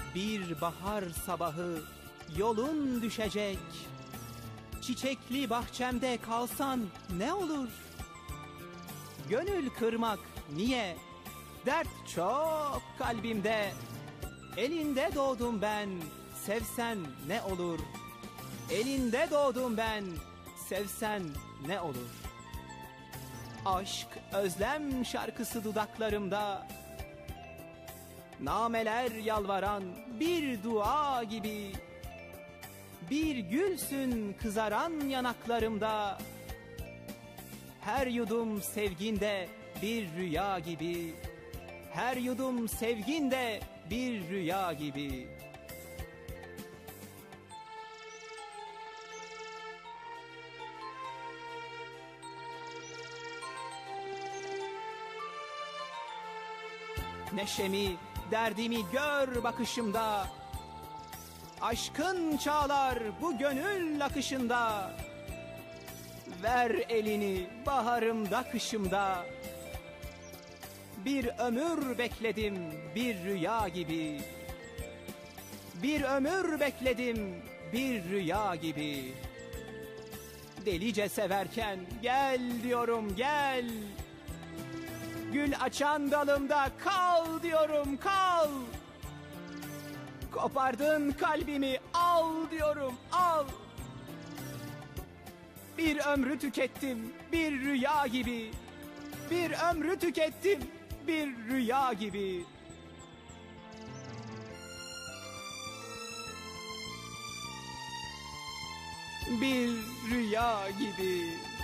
Bir bahar sabahı yolun düşecek. Çiçekli bahçemde kalsan ne olur? Gönül kırmak niye? Dert çok kalbimde. Elinde doğdum ben, sevsen ne olur? Elinde doğdum ben, sevsen ne olur? Aşk, özlem şarkısı dudaklarımda, nameler yalvaran bir dua gibi. Bir gülsün kızaran yanaklarımda, her yudum sevginde bir rüya gibi. Her yudum sevginde bir rüya gibi. Neşemi, derdimi gör bakışımda. Aşkın çağlar bu gönül akışında. Ver elini baharımda kışımda. Bir ömür bekledim bir rüya gibi. Bir ömür bekledim bir rüya gibi. Delice severken gel diyorum gel. Gül açan dalımda kal diyorum kal. Kopardın kalbimi al diyorum al. Bir ömrü tükettim bir rüya gibi. Bir ömrü tükettim bir rüya gibi. Bir rüya gibi.